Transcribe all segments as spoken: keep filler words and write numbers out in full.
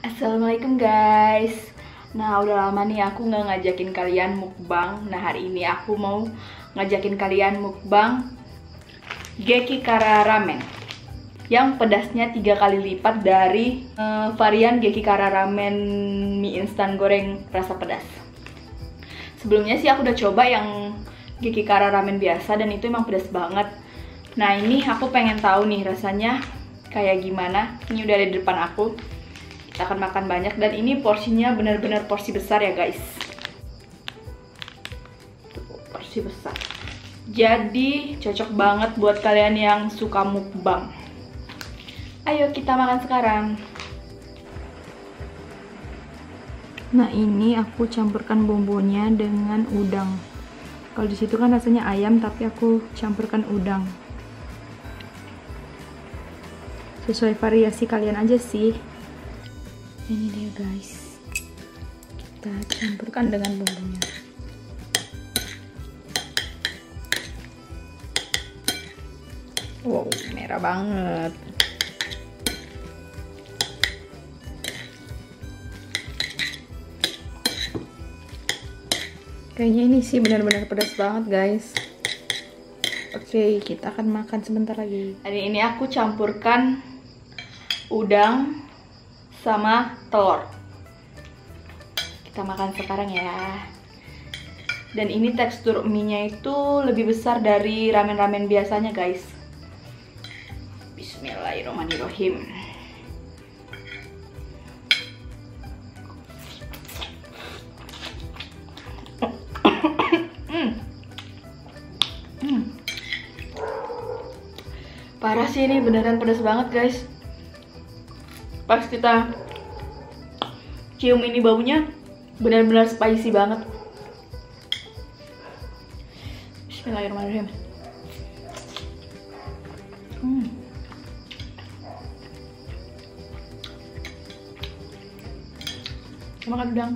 Assalamualaikum guys. Nah udah lama nih aku nggak ngajakin kalian mukbang. Nah hari ini aku mau ngajakin kalian mukbang Gekikara Ramen yang pedasnya tiga kali lipat dari uh, varian Gekikara Ramen mie instan goreng rasa pedas. Sebelumnya sih aku udah coba yang Gekikara Ramen biasa dan itu emang pedas banget. Nah ini aku pengen tahu nih rasanya kayak gimana. Ini udah ada di depan aku. Kita akan makan banyak dan ini porsinya benar-benar porsi besar ya guys. Tuh, porsi besar. Jadi cocok banget buat kalian yang suka mukbang. Ayo kita makan sekarang. Nah ini aku campurkan bumbunya dengan udang. Kalau di situ kan rasanya ayam tapi aku campurkan udang. Sesuai variasi kalian aja sih. Ini dia guys, kita campurkan dengan bumbunya. Wow, merah banget. Kayaknya ini sih benar-benar pedas banget guys. Oke, kita akan makan sebentar lagi. Hari ini aku campurkan udang sama telur. Kita makan sekarang ya. Dan ini tekstur mie-nya itu lebih besar dari ramen-ramen biasanya guys. Bismillahirrahmanirrahim. hmm. Hmm. Parah sih, ini beneran pedas banget guys. Pas kita cium ini baunya benar-benar spicy banget. Bismillahirrahmanirrahim. Hmm. Makan udang.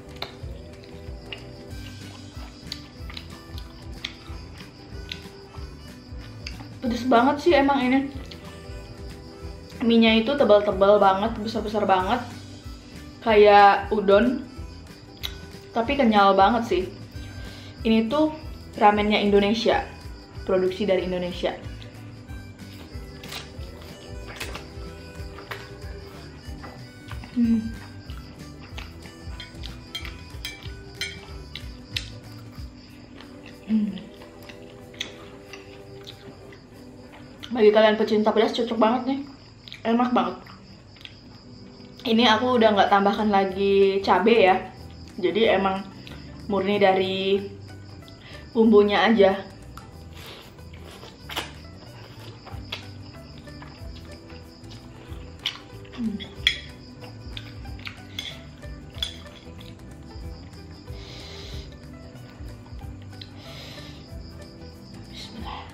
Pedes banget sih emang ini. Mie-nya itu tebal-tebal banget, besar-besar banget, kayak udon, tapi kenyal banget sih. Ini tuh ramennya Indonesia, produksi dari Indonesia. Hmm. Hmm. Bagi kalian pecinta pedas cocok banget nih. Enak banget. Ini aku udah nggak tambahkan lagi cabai ya. Jadi emang murni dari bumbunya aja. Hmm. Bismillah.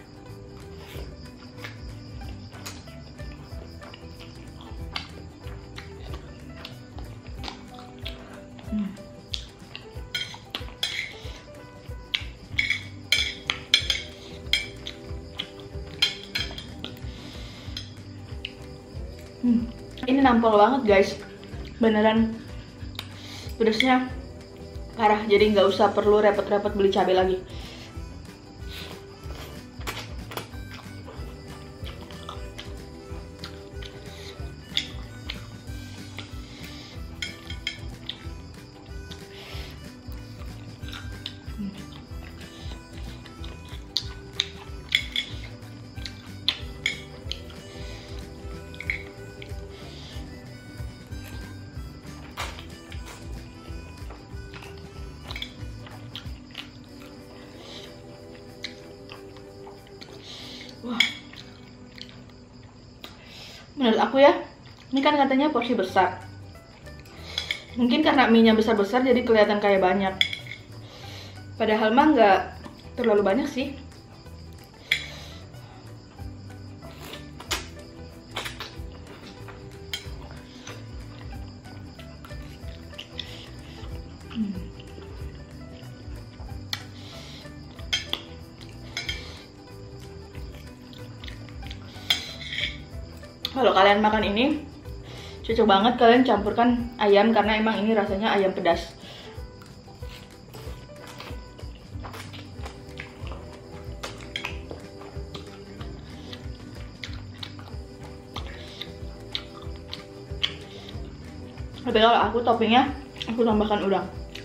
Hmm. Hmm. Ini nampol banget guys, beneran pedasnya parah. Jadi nggak usah perlu repot-repot beli cabai lagi. Wah, menurut aku ya, ini kan katanya porsi besar. Mungkin karena mie-nya besar-besar jadi kelihatan kayak banyak. Padahal mah nggak terlalu banyak sih. Hmm. Kalau kalian makan ini Cocok banget kalian campurkan ayam karena emang ini rasanya ayam pedas. Tapi kalau aku toppingnya aku tambahkan udang.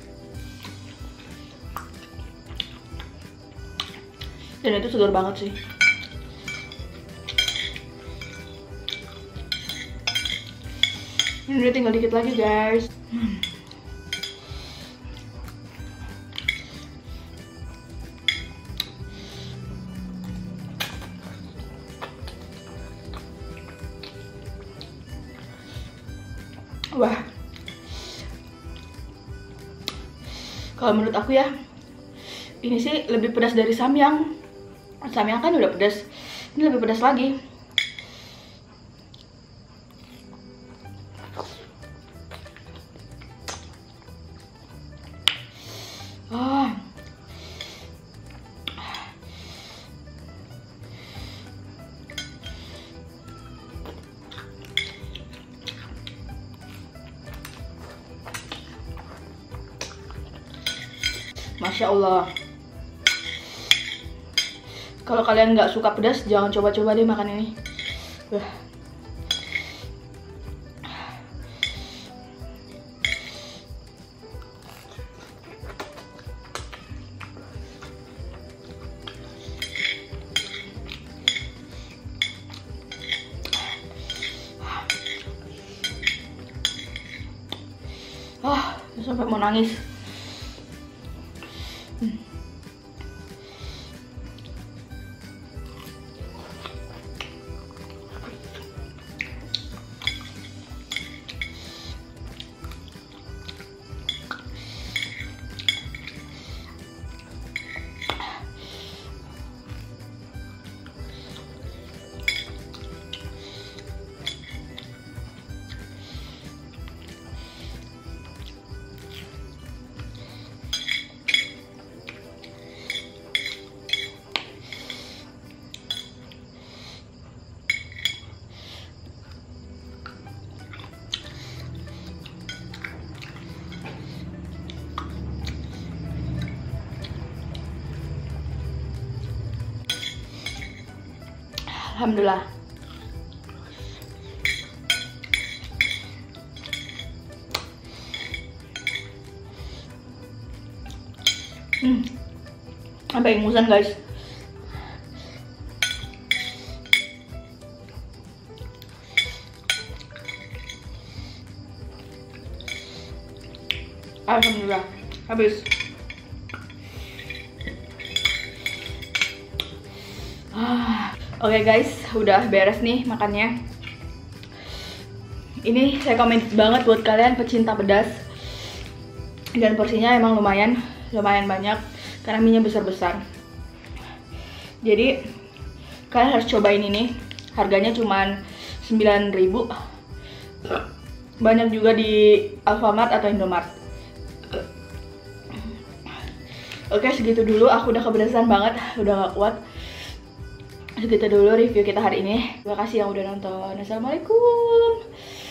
Dan itu segar banget sih. Ini tinggal dikit lagi guys. hmm. Wah, kalau menurut aku ya, ini sih lebih pedas dari samyang. Samyang kan udah pedas, ini lebih pedas lagi. Ah. Masya Allah. Kalau kalian nggak suka pedas, jangan coba-coba deh makan ini. Wah. Ah, sampai mau nangis. Hmm. Alhamdulillah. Hmm. Sampai ingusan guys. Alhamdulillah. Habis. Ah. Oke okay guys, udah beres nih makannya. Ini saya komen banget buat kalian pecinta pedas. Dan porsinya emang lumayan, lumayan banyak karena minyak besar-besar. Jadi kalian harus cobain ini. Harganya cuma sembilan ribu. Banyak juga di Alfamart atau Indomart. Oke, segitu dulu. Aku udah kepedesan banget, udah gak kuat. Segitu dulu review kita hari ini. Terima kasih yang udah nonton. Assalamualaikum.